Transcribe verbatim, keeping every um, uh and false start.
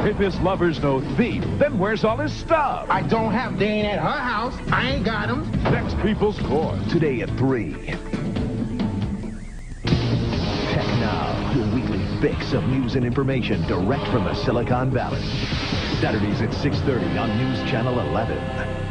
If his lover's no thief, then where's all his stuff? I don't have. They ain't at her house. I ain't got them. Next People's Court. Today at three. Tech Now, your weekly fix of news and information direct from the Silicon Valley. Saturdays at six thirty on News Channel eleven.